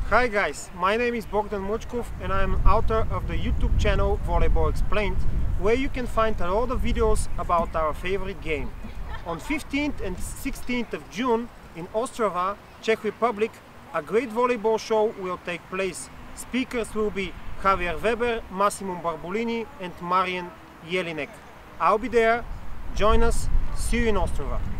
Hi guys, my name is Bogdan Muchkov and I am author of the YouTube channel Volleyball Explained, where you can find a lot of videos about our favorite game. On 15th and 16th of June in Ostrava, Czech Republic, a great volleyball show will take place. Speakers will be Javier Weber, Massimo Barbolini and Marian, Jelinek. I'll be there. Join us. See you in Ostrava.